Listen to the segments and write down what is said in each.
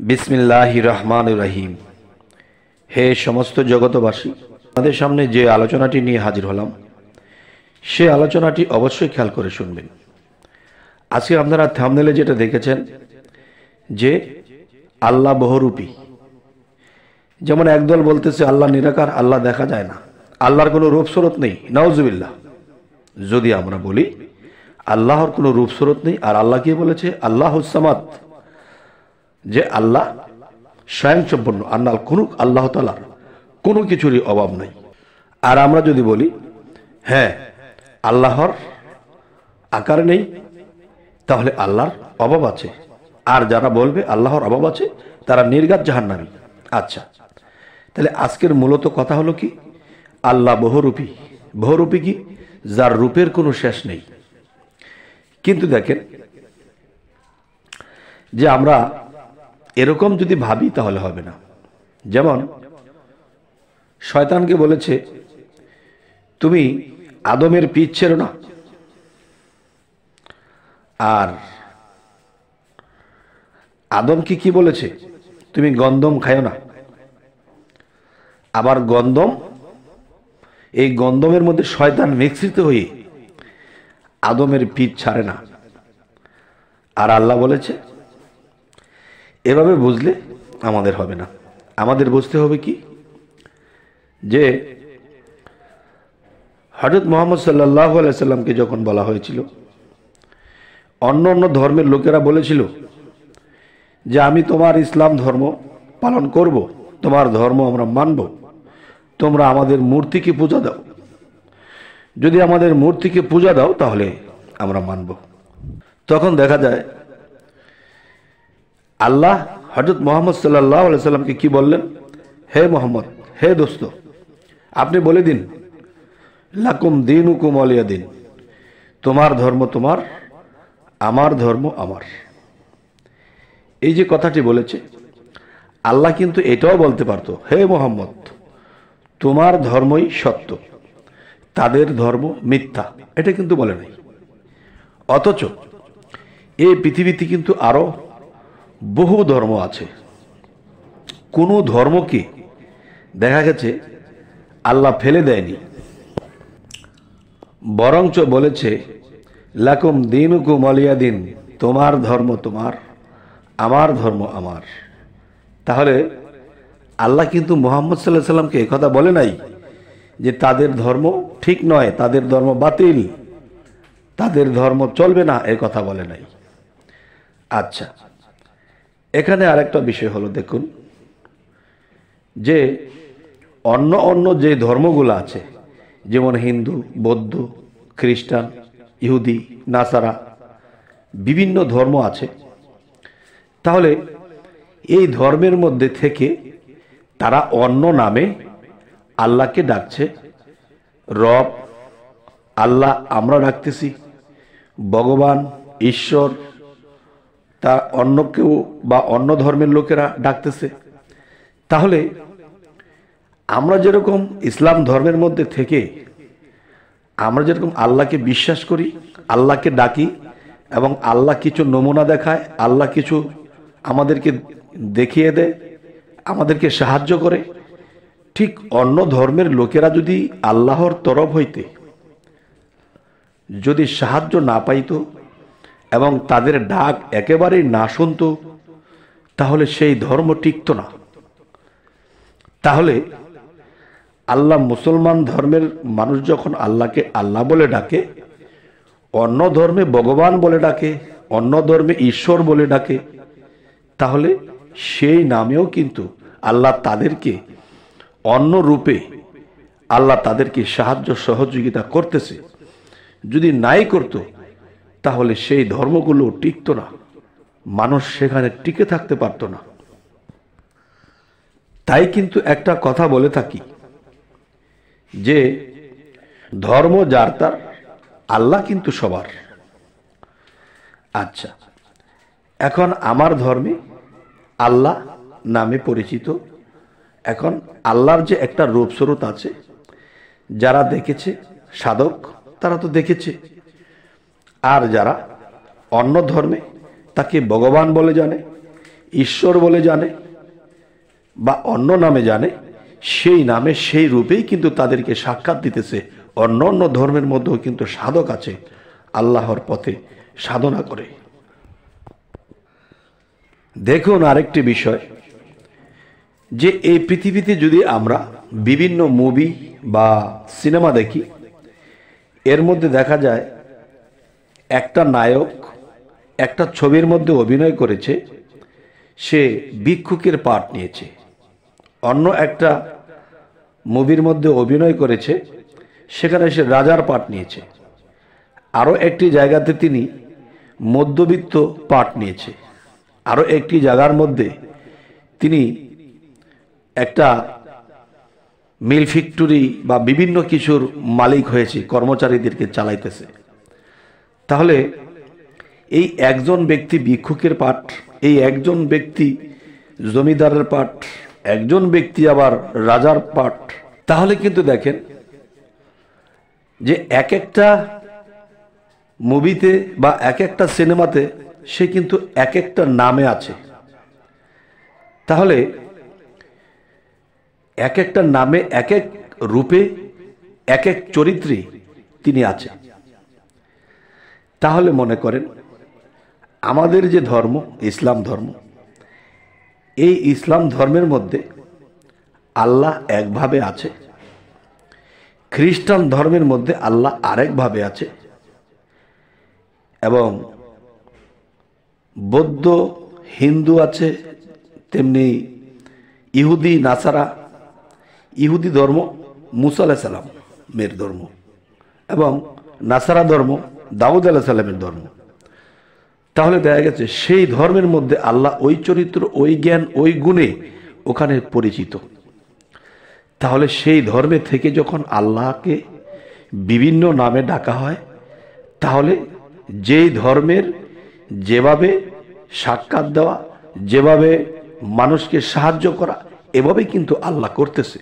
বিসমিল্লাহির রহমানির রহিম। হে সমস্ত জগতবাসী, আমাদের সামনে যে আলোচনাটি নিয়ে হাজির হলাম সে আলোচনাটি অবশ্যই খেয়াল করে শুনবেন। আজকে আপনারা থাম্বনেলে যেটা দেখেছেন যে আল্লাহ বহুরূপী, যেমন একদল বলতেছে আল্লাহ নিরাকার, আল্লাহ দেখা যায় না, আল্লাহর কোনো রূপ স্বরূপ নেই। নাউজুবিল্লাহ। যদি আমরা বলি আল্লাহর কোনো রূপ স্বরূপ নেই, আর আল্লাহ কি বলেছে আল্লাহুস সামাদ, যে আল্লাহ স্বয়ংসম্পন্ন, আল্লাহ তাআলার কোনো কিছুরই অভাব নাই। আর আমরা যদি বলি হ্যাঁ আল্লাহর আকার নেই, তাহলে আল্লাহর অভাব আছে। আর যারা বলবে আল্লাহর অভাব আছে তারা নির্ঘাত জাহান্নামী। আচ্ছা, তাহলে আজকের মূলত কথা হলো কি, আল্লাহ বহুরূপী। বহুরূপী কি? যার রূপের কোনো শেষ নেই। কিন্তু দেখেন, যে আমরা এরকম যদি ভাবি তাহলে হবে না। যেমন শয়তানকে বলেছে তুমি আদমের পিঠ ছেড়ো না, আর আদমকে কি বলেছে তুমি গন্ধম খায়ো না। আবার গন্ধম, এই গন্ধমের মধ্যে শয়তান মিশ্রিত হয়ে আদমের পিঠ ছাড়ে না। আর আল্লাহ বলেছে, এভাবে বুঝলে আমাদের হবে না। আমাদের বুঝতে হবে কি, যে হযরত মুহাম্মদ সাল্লাল্লাহু আলাইহি সাল্লামকে যখন বলা হয়েছিল, অন্য অন্য ধর্মের লোকেরা বলেছিল যে আমি তোমার ইসলাম ধর্ম পালন করব, তোমার ধর্ম আমরা মানব, তোমরা আমাদের মূর্তিকে পূজা দাও, যদি আমাদের মূর্তিকে পূজা দাও তাহলে আমরা মানব। তখন দেখা যায় আল্লাহ হযরত মুহাম্মদ সাল্লাল্লাহু আলাইহি সাল্লামকে কি বললেন, হে মুহাম্মদ, হে দোস্ত, আপনি বলে দিন লাকুম দীনুকুম ওয়ালিয়া দিন, তোমার ধর্ম তোমার, আমার ধর্ম আমার। এই যে কথাটি বলেছে, আল্লাহ কিন্তু এটাও বলতে পারতো, হে মুহাম্মদ, তোমার ধর্মই সত্য, তাদের ধর্ম মিথ্যা। এটা কিন্তু বলে নাই। অথচ এই পৃথিবীতে কিন্তু আরো বহু ধর্ম আছে। কোন ধর্মকে দেখা গেছে আল্লাহ ফেলে দেয়নি, বরঞ্চ বলেছে লাকুম দীনুকুম ওয়ালিয়া দিন, তোমার ধর্ম তোমার, আমার ধর্ম আমার। তাহলে আল্লাহ কিন্তু মুহাম্মদ সাল্লাল্লাহু আলাইহি সাল্লামকে এই কথা বলে নাই যে তাদের ধর্ম ঠিক নয়, তাদের ধর্ম বাতিল, তাদের ধর্ম চলবে না, এই কথা বলে নাই। আচ্ছা, এখানে আরেকটা বিষয় হলো, দেখুন যে অন্য অন্য যে ধর্মগুলো আছে, যেমন হিন্দু, বৌদ্ধ, খ্রিস্টান, ইহুদি, নাসারা, বিভিন্ন ধর্ম আছে। তাহলে এই ধর্মের মধ্যে থেকে তারা অন্য নামে আল্লাহকে ডাকছে। রব, আল্লাহ আমরা ডাকতেছি, ভগবান, ঈশ্বর, তা অন্য কেউ বা অন্য ধর্মের লোকেরা ডাকতেছে। তাহলে আমরা যেরকম ইসলাম ধর্মের মধ্যে থেকে আমরা যেরকম আল্লাহকে বিশ্বাস করি, আল্লাহকে ডাকি, এবং আল্লাহ কিছু নমুনা দেখায়, আল্লাহ কিছু আমাদেরকে দেখিয়ে দেয়, আমাদেরকে সাহায্য করে, ঠিক অন্য ধর্মের লোকেরা যদি আল্লাহর তরফ হইতে যদি সাহায্য না পাইত এবং তাদের ডাক একেবারেই না শুনত, তাহলে সেই ধর্ম টিকত না। তাহলে আল্লাহ, মুসলমান ধর্মের মানুষ যখন আল্লাহকে আল্লাহ বলে ডাকে, অন্য ধর্মে ভগবান বলে ডাকে, অন্য ধর্মে ঈশ্বর বলে ডাকে, তাহলে সেই নামেও কিন্তু আল্লাহ তাদেরকে অন্য রূপে আল্লাহ তাদেরকে সাহায্য সহযোগিতা করতেছে। যদি নাই করত তাহলে সেই ধর্মগুলো টিকত না, মানুষ সেখানে টিকে থাকতে পারত না। তাই কিন্তু একটা কথা বলে থাকি যে ধর্ম যার তার, আল্লাহ কিন্তু সবার। আচ্ছা, এখন আমার ধর্মে আল্লাহ নামে পরিচিত। এখন আল্লাহর যে একটা রূপ স্বরূপ আছে, যারা দেখেছে সাধক তারা তো দেখেছে, আর যারা অন্য ধর্মে তাকে ভগবান বলে জানে, ঈশ্বর বলে জানে বা অন্য নামে জানে, সেই নামে সেই রূপেই কিন্তু তাদেরকে সাক্ষাৎ দিতেছে। অন্য অন্য ধর্মের মধ্যেও কিন্তু সাধক আছে, আল্লাহর পথে সাধনা করে। দেখুন আরেকটি বিষয়, যে এই পৃথিবীতে যদি আমরা বিভিন্ন মুভি বা সিনেমা দেখি, এর মধ্যে দেখা যায় একটা নায়ক একটা ছবির মধ্যে অভিনয় করেছে, সে ভিক্ষুকের পাঠ নিয়েছে। অন্য একটা মুভির মধ্যে অভিনয় করেছে, সেখানে সে রাজার পাঠ নিয়েছে। আরও একটি জায়গাতে তিনি মধ্যবিত্ত পাঠ নিয়েছে। আরও একটি জায়গার মধ্যে তিনি একটা মিল ফ্যাক্টরি বা বিভিন্ন কিছুর মালিক হয়েছে, কর্মচারীদেরকে চালাইতেছে। তাহলে এই একজন ব্যক্তি ভিক্ষুকের পাঠ, এই একজন ব্যক্তি জমিদারের পাঠ, একজন ব্যক্তি আবার রাজার পাঠ। তাহলে কিন্তু দেখেন যে এক একটা মুভিতে বা এক একটা সিনেমাতে সে কিন্তু এক একটা নামে আছে। তাহলে এক একটা নামে এক এক রূপে এক এক চরিত্রে তিনি আছে। তাহলে মনে করেন আমাদের যে ধর্ম, ইসলাম ধর্ম, এই ইসলাম ধর্মের মধ্যে আল্লাহ একভাবে আছে, খ্রিস্টান ধর্মের মধ্যে আল্লাহ আরেকভাবে আছে, এবং বৌদ্ধ হিন্দু আছে, তেমনি ইহুদি নাসারা, ইহুদি ধর্ম মুসা আলাইহিস সালামের ধর্ম, এবং নাসারা ধর্ম দাউদ আলাইহিস সালামের ধর্ম। তাহলে দেখা গেছে সেই ধর্মের মধ্যে আল্লাহ ওই চরিত্র, ওই জ্ঞান, ওই গুণে ওখানে পরিচিত। তাহলে সেই ধর্মে থেকে যখন আল্লাহকে বিভিন্ন নামে ডাকা হয়, তাহলে যেই ধর্মের যেভাবে সাক্ষাৎ দেওয়া, যেভাবে মানুষকে সাহায্য করা, এভাবে কিন্তু আল্লাহ করতেছে।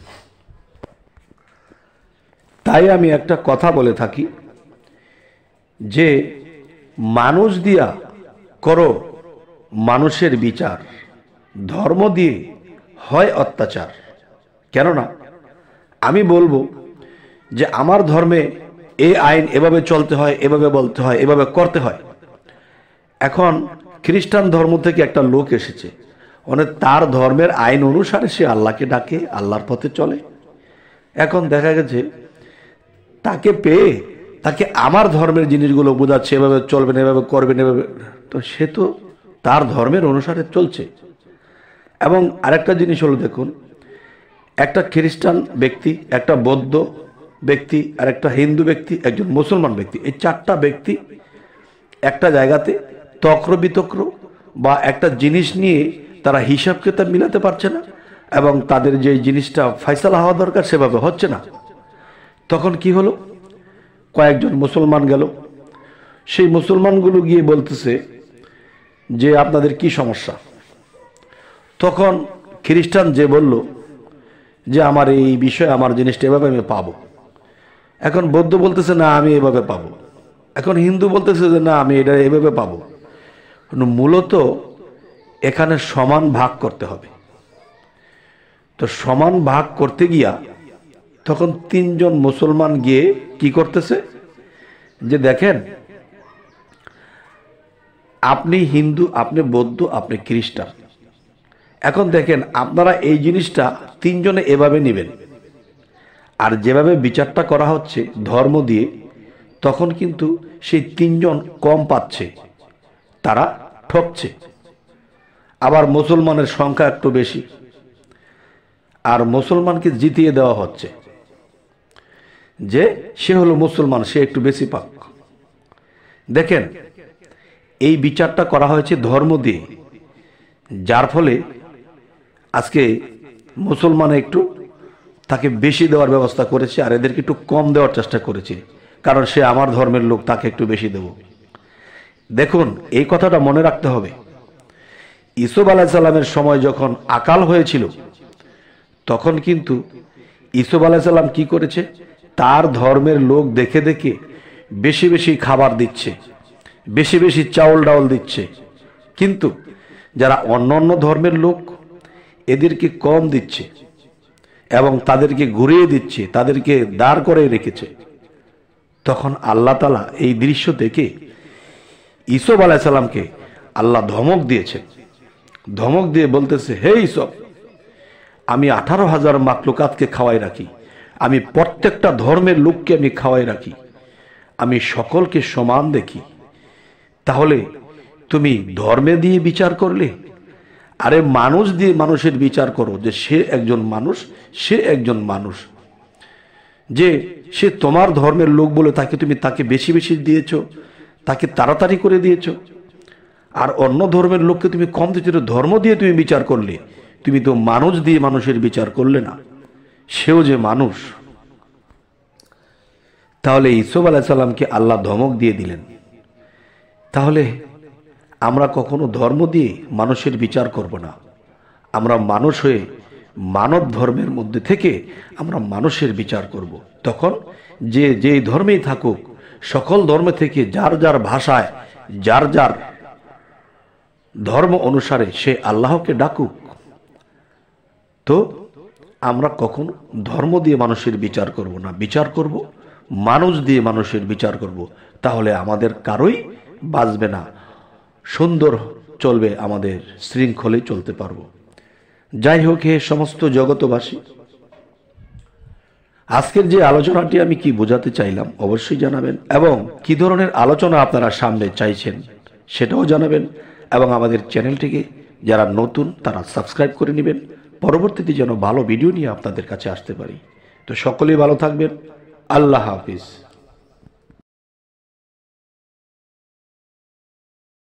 তাই আমি একটা কথা বলে থাকি যে মানুষ দিয়া করো মানুষের বিচার, ধর্ম দিয়ে হয় অত্যাচার। কেননা আমি বলবো যে আমার ধর্মে এই আইন এভাবে চলতে হয়, এভাবে বলতে হয়, এভাবে করতে হয়। এখন খ্রিস্টান ধর্ম থেকে একটা লোক এসেছে, অনেক তার ধর্মের আইন অনুসারে সে আল্লাহকে ডাকে, আল্লাহর পথে চলে। এখন দেখা গেছে তাকে পেয়ে তাকে আমার ধর্মের জিনিসগুলো বোঝাচ্ছে, এভাবে চলবেন, এভাবে করবেন, এভাবে, তো সে তো তার ধর্মের অনুসারে চলছে। এবং আরেকটা জিনিস হলো, দেখুন একটা খ্রিস্টান ব্যক্তি, একটা বৌদ্ধ ব্যক্তি, আর একটা হিন্দু ব্যক্তি, একজন মুসলমান ব্যক্তি, এই চারটা ব্যক্তি একটা জায়গাতে তক্র বিতক্র বা একটা জিনিস নিয়ে তারা হিসাব কিতাব মিলাতে পারছে না, এবং তাদের যে জিনিসটা ফয়সালা হওয়া দরকার সেভাবে হচ্ছে না। তখন কি হলো, কয়েকজন মুসলমান গেল, সেই মুসলমানগুলো গিয়ে বলতেছে যে আপনাদের কি সমস্যা। তখন খ্রিস্টান যে বলল যে আমার এই বিষয়ে আমার জিনিসটা এভাবে আমি পাবো। এখন বৌদ্ধ বলতেছে না আমি এভাবে পাবো, এখন হিন্দু বলতেছে যে না আমি এটা এভাবে পাবো। মূলত এখানে সমান ভাগ করতে হবে। তো সমান ভাগ করতে গিয়া তখন তিনজন মুসলমান গিয়ে কি করতেছে, যে দেখেন আপনি হিন্দু, আপনি বৌদ্ধ, আপনি খ্রিস্টান, এখন দেখেন আপনারা এই জিনিসটা তিনজনে এভাবে নেবেন, আর যেভাবে বিচারটা করা হচ্ছে ধর্ম দিয়ে, তখন কিন্তু সেই তিনজন কম পাচ্ছে, তারা ঠকছে। আবার মুসলমানের সংখ্যা একটু বেশি, আর মুসলমানকে জিতিয়ে দেওয়া হচ্ছে যে সে হলো মুসলমান, সে একটু বেশি পাক। দেখেন এই বিচারটা করা হয়েছে ধর্ম দিয়ে, যার ফলে আজকে মুসলমান একটু তাকে বেশি দেওয়ার ব্যবস্থা করেছে, আর এদেরকে একটু কম দেওয়ার চেষ্টা করেছে, কারণ সে আমার ধর্মের লোক, তাকে একটু বেশি দেব। দেখুন এই কথাটা মনে রাখতে হবে। ইসুফ আলাইহিস সালামের সময় যখন আকাল হয়েছিল, তখন কিন্তু ইসুফ আলাইহিস সালাম কি করেছে, তার ধর্মের লোক দেখে দেখে বেশি বেশি খাবার দিচ্ছে, বেশি বেশি চাউল ডাউল দিচ্ছে। কিন্তু যারা অন্য অন্য ধর্মের লোক এদেরকে কম দিচ্ছে এবং তাদেরকে ঘুরিয়ে দিচ্ছে, তাদেরকে দাঁড় করে রেখেছে, তখন আল্লাহ তাআলা এই দৃশ্য দেখে ইসব আলাইহিস সালামকে আল্লাহ ধমক দিয়েছেন। ধমক দিয়ে বলতেছে, হে ইসব, আমি 18,000 মাখলুকাতকে খাওয়াই রাখি, আমি প্রত্যেকটা ধর্মের লোককে আমি খাওয়াই রাখি, আমি সকলকে সমান দেখি, তাহলে তুমি ধর্মে দিয়ে বিচার করলে? আরে মানুষ দিয়ে মানুষের বিচার করো, যে সে একজন মানুষ, সে একজন মানুষ, যে সে তোমার ধর্মের লোক বলে তুমি তাকে বেশি বেশি দিয়েছ, তাকে তাড়াতাড়ি করে দিয়েছ, আর অন্য ধর্মের লোককে তুমি কম দিয়েছ। ধর্ম দিয়ে তুমি বিচার করলে, তুমি তো মানুষ দিয়ে মানুষের বিচার করলে না, সেও যে মানুষ। তাহলে ইসব আলাইহিস সালামকে আল্লাহ ধমক দিয়ে দিলেন। তাহলে আমরা কখনো ধর্ম দিয়ে মানুষের বিচার করব না, আমরা মানুষ হয়ে মানব ধর্মের মধ্যে থেকে আমরা মানুষের বিচার করব। তখন যে যেই ধর্মেই থাকুক, সকল ধর্ম থেকে যার যার ভাষায়, যার যার ধর্ম অনুসারে সে আল্লাহকে ডাকুক। তো আমরা কখনো ধর্ম দিয়ে মানুষের বিচার করব না, বিচার করব মানুষ দিয়ে মানুষের বিচার করব। তাহলে আমাদের কারোই বাঁচবে না, সুন্দর চলবে, আমাদের শৃঙ্খলে চলতে পারবো। যাই হোক, হে সমস্ত জগতবাসী, আজকের যে আলোচনাটি আমি কি বোঝাতে চাইলাম অবশ্যই জানাবেন, এবং কি ধরনের আলোচনা আপনারা সামনে চাইছেন সেটাও জানাবেন, এবং আমাদের চ্যানেলটিকে যারা নতুন তারা সাবস্ক্রাইব করে নেবেন, পরবর্তীতে যেন ভালো ভিডিও নিয়ে আপনাদের কাছে আসতে পারি। তো সকলেই ভালো থাকবেন। আল্লাহ হাফিজ।